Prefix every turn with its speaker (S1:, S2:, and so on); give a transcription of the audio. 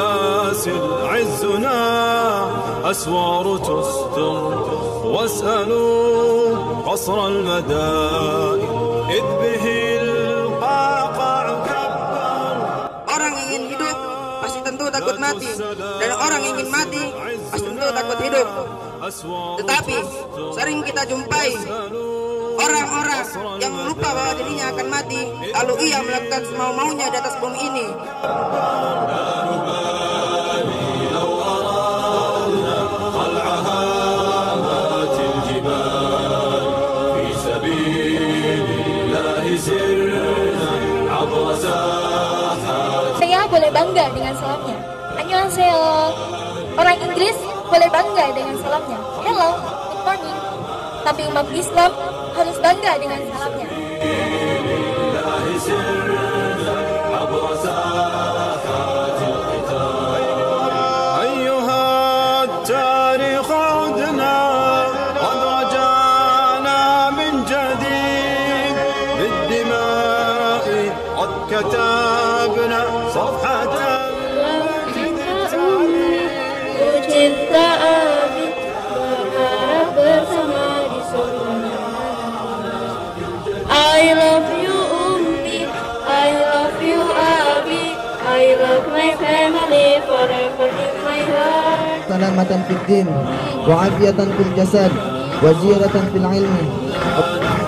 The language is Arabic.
S1: سلاسل عزنا أسوار تستر واسألوا قصر المدائن إذ به القاقع كبر.
S2: Orang ingin hidup pasti tentu takut mati, dan orang ingin mati pasti tentu takut hidup. Tetapi sering kita jumpai orang-orang yang lupa bahwa dirinya akan mati, lalu ia melakukan semau-maunya di atas bumi ini.
S3: Saya boleh bangga dengan salamnya. Annyeonghaseyo. Orang Inggris boleh bangga dengan salamnya. Hello, good morning. Tapi umat Islam harus bangga dengan salamnya.
S1: أيها التاريخ عدنا قد رجعنا من جديد بالدماء قد كتبنا صفحة
S4: cinta abi berharap bersama di surga. I love you Ummi, I love you Abi, I love my family forever in my heart.
S5: Salamatan fid din, wa afiyatan fil jasad, wa ziyaratan fil ilmi.